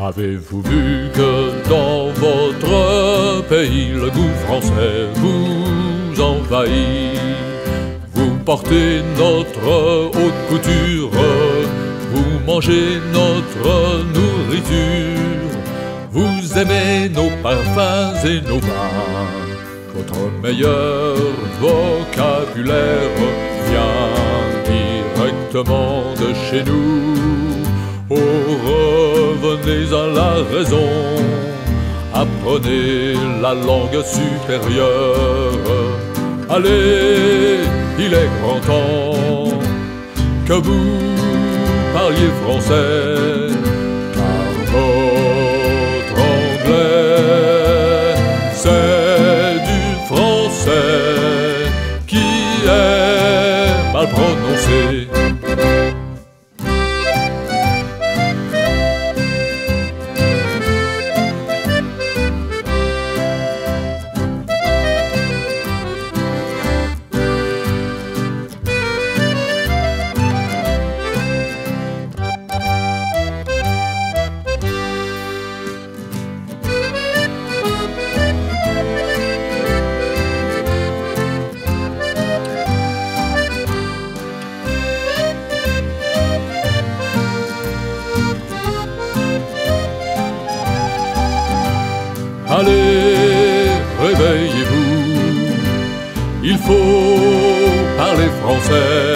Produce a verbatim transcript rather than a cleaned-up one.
Avez-vous vu que dans votre pays le goût français vous envahit? Vous portez notre haute couture, vous mangez notre nourriture, vous aimez nos parfums et nos vins. Votre meilleur vocabulaire vient directement de chez nous. Oh, revenez à la raison, apprenez la langue supérieure. Allez, il est grand temps que vous parliez français, car votre anglais, c'est du français qui est mal prononcé. Allez, réveillez-vous, il faut parler français.